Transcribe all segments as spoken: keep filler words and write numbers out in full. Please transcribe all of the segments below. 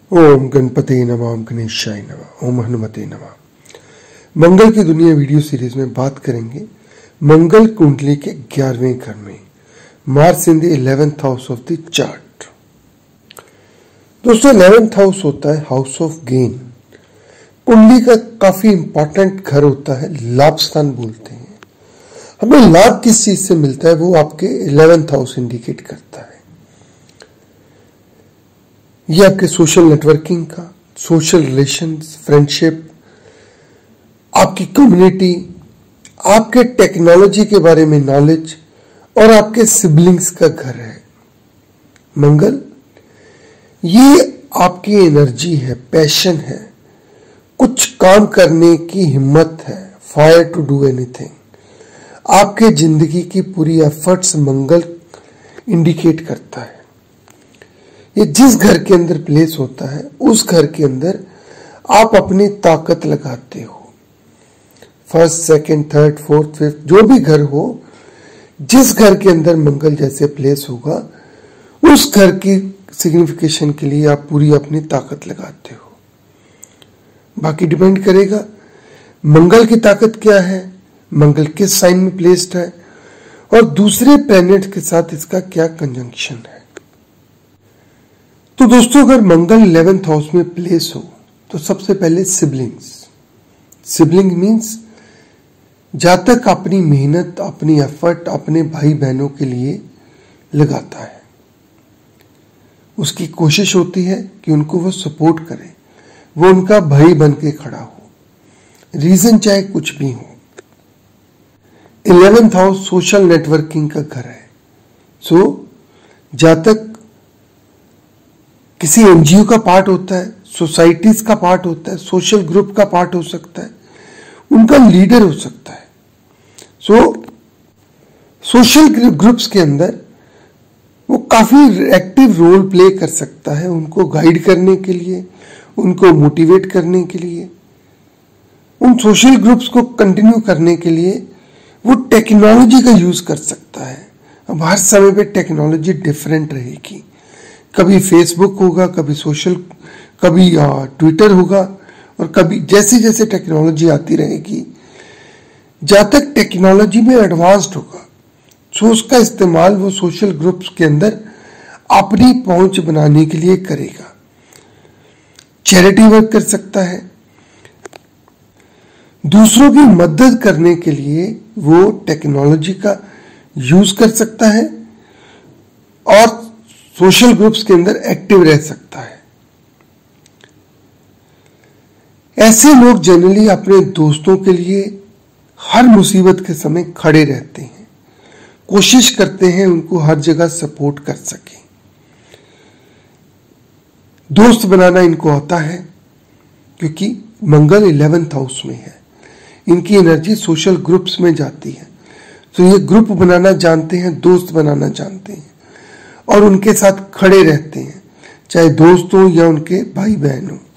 ओम गणपते नमः, ओम गणेशाय नमः, ओम हनुमते नमः। मंगल की दुनिया वीडियो सीरीज में बात करेंगे मंगल कुंडली के ग्यारहवें घर में, Mars in the eleventh house of the chart. दोस्तों, इलेवेंथ हाउस होता है हाउस ऑफ गेन। कुंडली का काफी इंपॉर्टेंट घर होता है, लाभ स्थान बोलते हैं। हमें लाभ किस चीज से मिलता है वो आपके इलेवेंथ हाउस इंडिकेट करता है। ये आपके सोशल नेटवर्किंग का, सोशल रिलेशंस, फ्रेंडशिप, आपकी कम्युनिटी, आपके टेक्नोलॉजी के बारे में नॉलेज और आपके सिबलिंग्स का घर है। मंगल ये आपकी एनर्जी है, पैशन है, कुछ काम करने की हिम्मत है, फायर टू डू एनीथिंग। आपके जिंदगी की पूरी एफर्ट्स मंगल इंडिकेट करता है। ये जिस घर के अंदर प्लेस होता है उस घर के अंदर आप अपनी ताकत लगाते हो। First, second, third, fourth, fifth, जो भी घर हो, जिस घर के अंदर मंगल जैसे प्लेस होगा उस घर की सिग्निफिकेशन के लिए आप पूरी अपनी ताकत लगाते हो। बाकी डिपेंड करेगा मंगल की ताकत क्या है, मंगल किस साइन में प्लेस्ड है और दूसरे प्लैनेट के साथ इसका क्या कंजंक्शन है। तो दोस्तों, अगर मंगल इलेवेंथ हाउस में प्लेस हो तो सबसे पहले सिबलिंग्स। सिबलिंग मीन्स जातक अपनी मेहनत, अपनी एफर्ट अपने भाई बहनों के लिए लगाता है। उसकी कोशिश होती है कि उनको वो सपोर्ट करे, वो उनका भाई बन के खड़ा हो, रीजन चाहे कुछ भी हो। इलेवेंथ हाउस सोशल नेटवर्किंग का घर है। सो जातक किसी एनजीओ का पार्ट होता है, सोसाइटीज का पार्ट होता है, सोशल ग्रुप का पार्ट हो सकता है, उनका लीडर हो सकता है। सो सोशल ग्रुप्स के अंदर वो काफी एक्टिव रोल प्ले कर सकता है, उनको गाइड करने के लिए, उनको मोटिवेट करने के लिए, उन सोशल ग्रुप्स को कंटिन्यू करने के लिए वो टेक्नोलॉजी का यूज कर सकता है। अब हर समय पे टेक्नोलॉजी डिफरेंट रहेगी। कभी फेसबुक होगा, कभी सोशल, कभी ट्विटर होगा और कभी जैसे जैसे टेक्नोलॉजी आती रहेगी, जब तक टेक्नोलॉजी में एडवांस्ड होगा सो उसका इस्तेमाल वो सोशल ग्रुप्स के अंदर अपनी पहुंच बनाने के लिए करेगा। चैरिटी वर्क कर सकता है, दूसरों की मदद करने के लिए वो टेक्नोलॉजी का यूज कर सकता है और सोशल ग्रुप्स के अंदर एक्टिव रह सकता है। ऐसे लोग जनरली अपने दोस्तों के लिए हर मुसीबत के समय खड़े रहते हैं, कोशिश करते हैं उनको हर जगह सपोर्ट कर सके। दोस्त बनाना इनको आता है क्योंकि मंगल इलेवेंथ हाउस में है। इनकी एनर्जी सोशल ग्रुप्स में जाती है, तो ये ग्रुप बनाना जानते हैं, दोस्त बनाना जानते हैं और उनके साथ खड़े रहते हैं, चाहे दोस्त हो या उनके भाई बहन हो।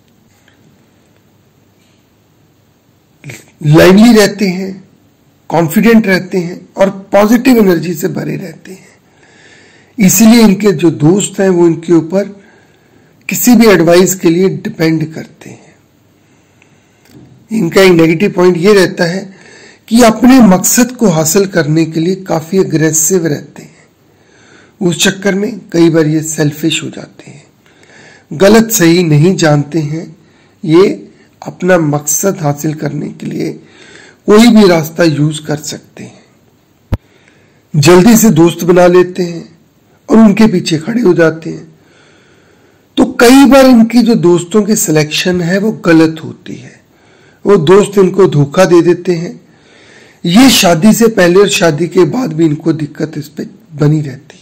लाइवली रहते हैं, कॉन्फिडेंट रहते हैं और पॉजिटिव एनर्जी से भरे रहते हैं। इसीलिए इनके जो दोस्त हैं वो इनके ऊपर किसी भी एडवाइस के लिए डिपेंड करते हैं। इनका एक नेगेटिव पॉइंट ये रहता है कि अपने मकसद को हासिल करने के लिए काफी अग्रेसिव रहते हैं। उस चक्कर में कई बार ये सेल्फिश हो जाते हैं, गलत सही नहीं जानते हैं। ये अपना मकसद हासिल करने के लिए कोई भी रास्ता यूज कर सकते हैं। जल्दी से दोस्त बना लेते हैं और उनके पीछे खड़े हो जाते हैं। तो कई बार इनकी जो दोस्तों की सिलेक्शन है वो गलत होती है, वो दोस्त इनको धोखा दे देते हैं। ये शादी से पहले और शादी के बाद भी इनको दिक्कत इस पे बनी रहती है।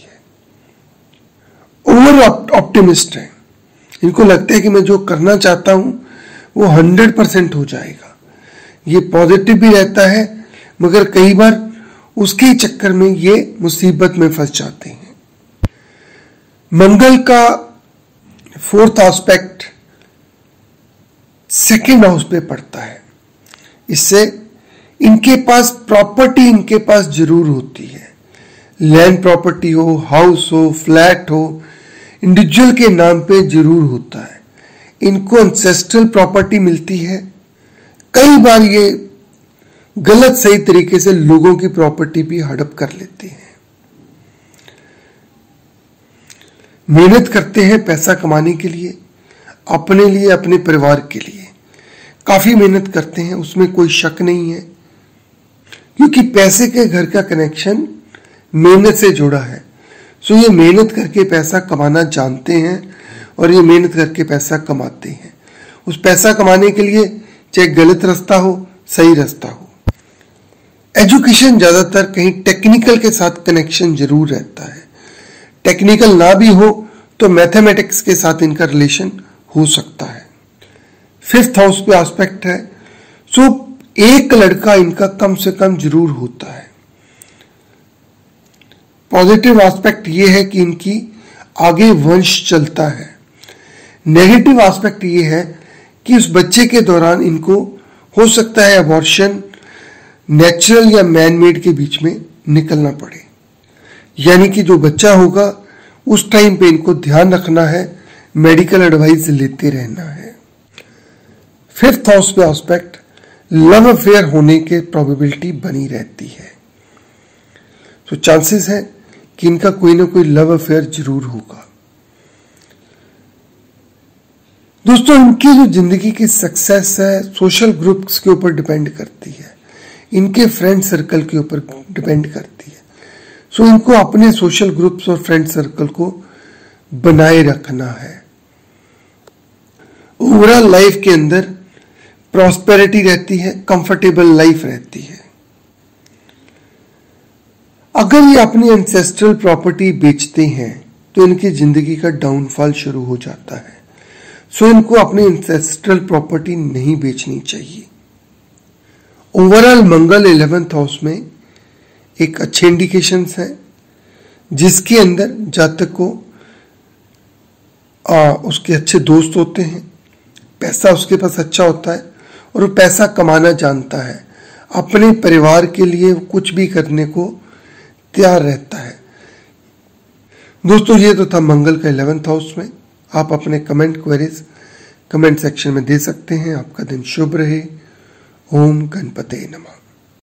ओवर ऑप्टिमिस्ट है, इनको लगता है कि मैं जो करना चाहता हूं वो हंड्रेड परसेंट हो जाएगा। ये पॉजिटिव भी रहता है मगर कई बार उसके चक्कर में ये मुसीबत में फंस जाते हैं। मंगल का फोर्थ एस्पेक्ट सेकेंड हाउस पे पड़ता है। इससे इनके पास प्रॉपर्टी इनके पास जरूर होती है, लैंड प्रॉपर्टी हो, हाउस हो, फ्लैट हो, इंडिविजुअल के नाम पे जरूर होता है। इनको एंसेस्ट्रल प्रॉपर्टी मिलती है। कई बार ये गलत सही तरीके से लोगों की प्रॉपर्टी भी हड़प कर लेते हैं। मेहनत करते हैं पैसा कमाने के लिए, अपने लिए, अपने परिवार के लिए काफी मेहनत करते हैं, उसमें कोई शक नहीं है, क्योंकि पैसे के घर का कनेक्शन मेहनत से जुड़ा है। सो ये मेहनत करके पैसा कमाना जानते हैं और ये मेहनत करके पैसा कमाते हैं। उस पैसा कमाने के लिए चाहे गलत रास्ता हो, सही रास्ता हो। एजुकेशन ज्यादातर कहीं टेक्निकल के साथ कनेक्शन जरूर रहता है। टेक्निकल ना भी हो तो मैथमेटिक्स के साथ इनका रिलेशन हो सकता है। फिफ्थ हाउस पे एस्पेक्ट है, सो एक लड़का इनका कम से कम जरूर होता है। पॉजिटिव एस्पेक्ट ये है कि इनकी आगे वंश चलता है। नेगेटिव एस्पेक्ट ये है कि उस बच्चे के दौरान इनको हो सकता है अबॉर्शन नेचुरल या मैन मेड के बीच में निकलना पड़े, यानी कि जो बच्चा होगा उस टाइम पे इनको ध्यान रखना है, मेडिकल एडवाइस लेते रहना है। फिफ्थ हाउस पे एस्पेक्ट लव अफेयर होने के प्रोबेबिलिटी बनी रहती है। तो चांसेस है कि इनका कोई ना कोई लव अफेयर जरूर होगा। दोस्तों, इनकी जो जिंदगी की सक्सेस है सोशल ग्रुप्स के ऊपर डिपेंड करती है, इनके फ्रेंड सर्कल के ऊपर डिपेंड करती है। सो इनको अपने सोशल ग्रुप्स और फ्रेंड सर्कल को बनाए रखना है। ओवरऑल लाइफ के अंदर प्रॉस्पेरिटी रहती है, कंफर्टेबल लाइफ रहती है। अगर ये अपनी एंसेस्ट्रल प्रॉपर्टी बेचते हैं तो इनकी जिंदगी का डाउनफॉल शुरू हो जाता है। सो इनको अपनी एंसेस्ट्रल प्रॉपर्टी नहीं बेचनी चाहिए। ओवरऑल मंगल इलेवेंथ हाउस में एक अच्छे इंडिकेशंस हैं, जिसके अंदर जातक को आ, उसके अच्छे दोस्त होते हैं, पैसा उसके पास अच्छा होता है और वो पैसा कमाना जानता है, अपने परिवार के लिए कुछ भी करने को तैयार रहता है। दोस्तों, ये तो था मंगल का इलेवेंथ हाउस में। आप अपने कमेंट क्वेरीज कमेंट सेक्शन में दे सकते हैं। आपका दिन शुभ रहे। ओम गणपते नमः।